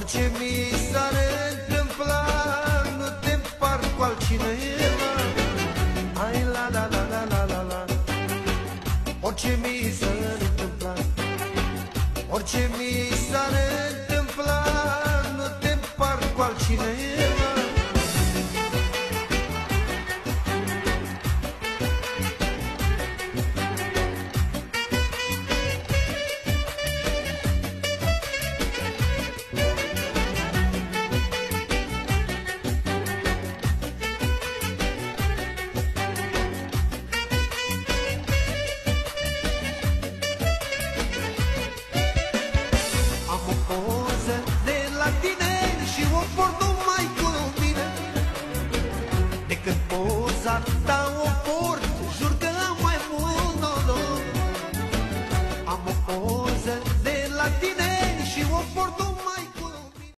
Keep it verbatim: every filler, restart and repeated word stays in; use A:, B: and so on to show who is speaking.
A: Orice mi s-ar întâmpla, nu te împart cu altcineva. Hai la la la la la la la. Orice mi s-ar întâmpla, orice mi s-ar întâmpla, nu te împart cu altcineva. Decât poza ta o port, jur că am mai mult noroc. Am o poză de la tine și o port